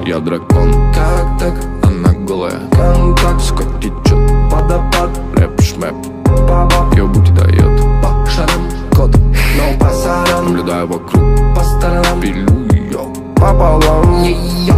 Я дракон. Как так? Она голая. Контакт. Сука течет. Водопад. Рэп шмэп. Баба. Ёбути дает. По шарам. Кот. Но пасаран. Наблюдаю вокруг. По сторонам. Пилю ее Пополам. Ее.